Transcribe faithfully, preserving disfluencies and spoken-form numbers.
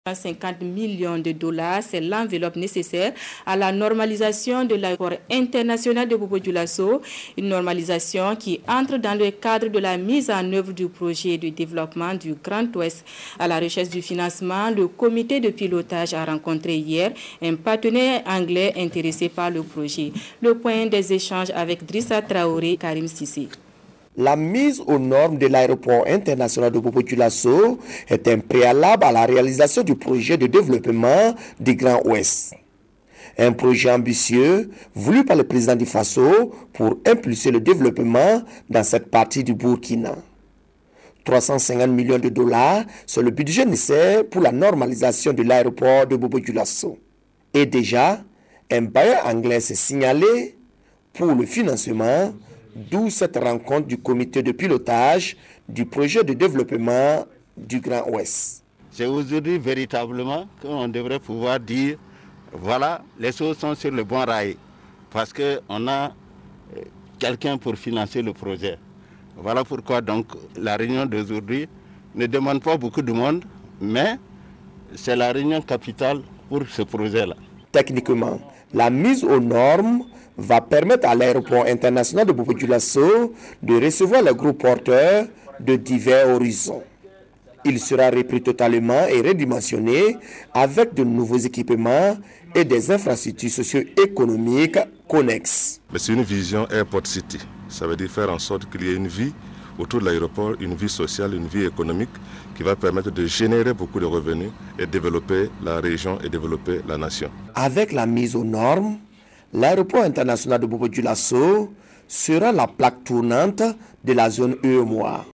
cinquante millions de dollars, c'est l'enveloppe nécessaire à la normalisation de l'aéroport international de Bobo-Dioulasso, une normalisation qui entre dans le cadre de la mise en œuvre du projet de développement du Grand Ouest. À la recherche du financement, le comité de pilotage a rencontré hier un partenaire anglais intéressé par le projet. Le point des échanges avec Drissa Traoré et Karim Sissi. La mise aux normes de l'aéroport international de Bobo-Dioulasso est un préalable à la réalisation du projet de développement du Grand Ouest. Un projet ambitieux voulu par le président du Faso pour impulser le développement dans cette partie du Burkina. trois cent cinquante millions de dollars, c'est le budget nécessaire pour la normalisation de l'aéroport de Bobo-Dioulasso. Et déjà, un bailleur anglais s'est signalé pour le financement, d'où cette rencontre du comité de pilotage du projet de développement du Grand Ouest. C'est aujourd'hui véritablement qu'on devrait pouvoir dire, voilà, les choses sont sur le bon rail, parce qu'on a quelqu'un pour financer le projet. Voilà pourquoi donc la réunion d'aujourd'hui ne demande pas beaucoup de monde, mais c'est la réunion capitale pour ce projet-là. Techniquement, la mise aux normes va permettre à l'aéroport international de Bobo-Dioulasso de recevoir les groupes porteurs de divers horizons. Il sera repris totalement et redimensionné avec de nouveaux équipements et des infrastructures socio-économiques connexes. C'est une vision Airport City. Ça veut dire faire en sorte qu'il y ait une vie autour de l'aéroport, une vie sociale, une vie économique qui va permettre de générer beaucoup de revenus et développer la région et développer la nation. Avec la mise aux normes, l'aéroport international de Bobo-Dioulasso sera la plaque tournante de la zone U E M O A.